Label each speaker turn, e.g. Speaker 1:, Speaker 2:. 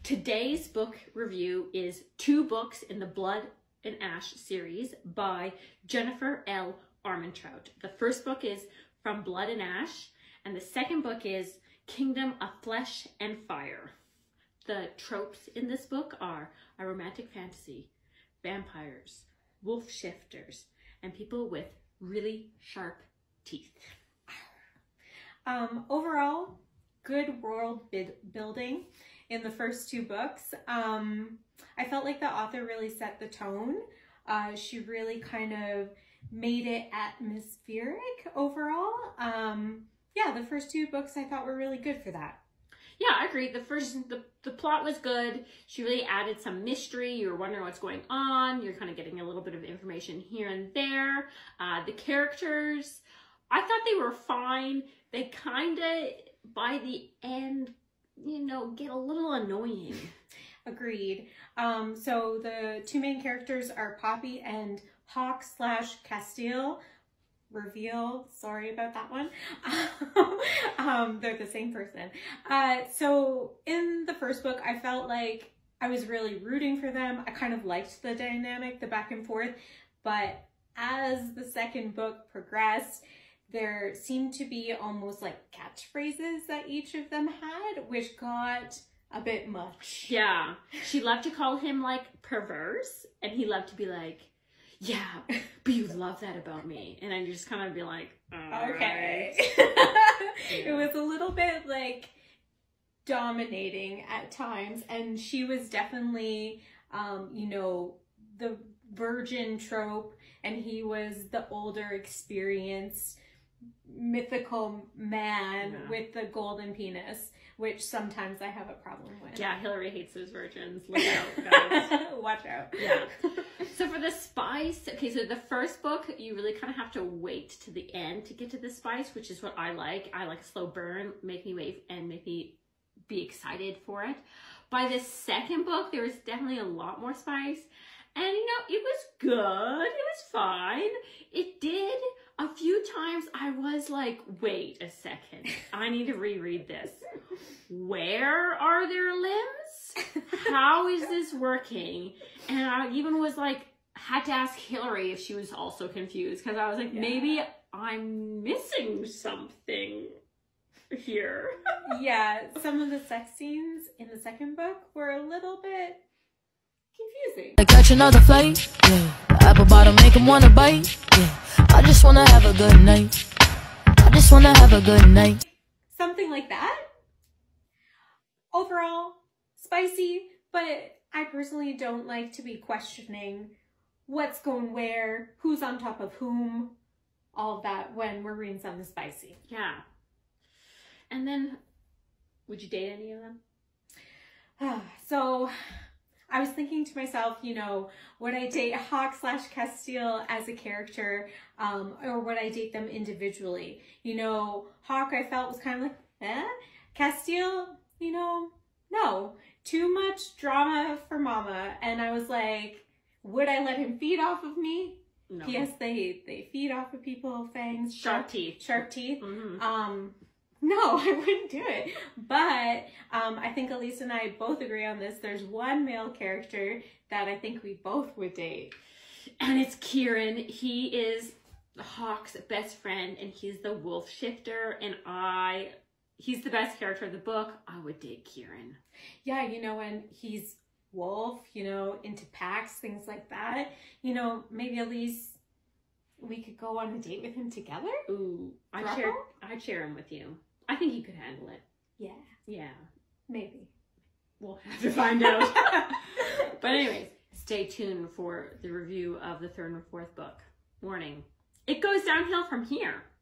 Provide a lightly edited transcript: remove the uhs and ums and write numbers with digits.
Speaker 1: Today's book review is 2 books in the Blood and Ashe series by Jennifer L. Armentrout. The first book is From Blood and Ashe, and the second book is Kingdom of Flesh and Fire. The tropes in this book are a romantic fantasy, vampires, wolf shifters, and people with really sharp teeth.
Speaker 2: Overall, good world building in the first 2 books. I felt like the author really set the tone. She really kind of made it atmospheric overall. Yeah, the first 2 books I thought were really good for that.
Speaker 1: Yeah, I agree. The plot was good. She really added some mystery. You were wondering what's going on. You're kind of getting a little bit of information here and there. The characters, I thought they were fine. They kind of, by the end, get a little annoying.
Speaker 2: Agreed. So the 2 main characters are Poppy and Hawk/Castile. Reveal, sorry about that one. They're the same person. So in the first book, I felt like I was really rooting for them. I kind of liked the dynamic, the back and forth, but as the second book progressed, there seemed to be almost like catchphrases that each of them had, which got a bit much.
Speaker 1: Yeah, she loved to call him like perverse, and he loved to be like, yeah, but you love that about me. And I just kind of be like,
Speaker 2: okay.
Speaker 1: Yeah.
Speaker 2: It was a little bit like dominating at times, and she was definitely, the virgin trope, and he was the older, experienced, mythical man with the golden penis, which sometimes I have a problem with.
Speaker 1: Yeah, Hilary hates those virgins. Look out, guys.
Speaker 2: Watch out.
Speaker 1: Yeah. So for the spice, okay, so the first book, you really kind of have to wait to the end to get to the spice, which is what I like. I like a slow burn, make me wait and make me be excited for it. By the second book, there was definitely a lot more spice. And, it was good. It was fine. It did. A few times I was like, wait a second. I need to reread this. Where are their limbs? How is this working? And I even was like, had to ask Hilary if she was also confused. Because I was like, maybe I'm missing something here.
Speaker 2: Yeah, some of the sex scenes in the second book were a little bit confusing.
Speaker 3: I catch another flight, yeah. Apple bottom make him wanna bite, yeah. I just wanna have a good night. I just wanna have a good night.
Speaker 2: Something like that. Overall, spicy, but I personally don't like to be questioning what's going where, who's on top of whom, all of that when we're reading something spicy.
Speaker 1: Yeah. And then, would you date any of them?
Speaker 2: So I was thinking to myself, would I date Hawk/Castile as a character, or would I date them individually? Hawk I felt was kind of like, Castile, no. Too much drama for mama. And I was like, would I let him feed off of me?
Speaker 1: No.
Speaker 2: Yes, they feed off of people, fangs.
Speaker 1: Sharp teeth.
Speaker 2: Sharp teeth.
Speaker 1: Mm-hmm.
Speaker 2: No, I wouldn't do it. But I think Alyse and I both agree on this. There's one male character that I think we both would date.
Speaker 1: And it's Kieran. He is Hawk's best friend, and he's the wolf shifter. And he's the best character of the book. I would date Kieran.
Speaker 2: Yeah, and he's wolf, into packs, things like that. Maybe Alyse, we could go on a date with him together?
Speaker 1: Ooh, I'd share him with you. I think he could handle it.
Speaker 2: Yeah.
Speaker 1: Yeah.
Speaker 2: Maybe.
Speaker 1: We'll have to find out. But anyways, stay tuned for the review of the 3rd and 4th book. Warning, it goes downhill from here.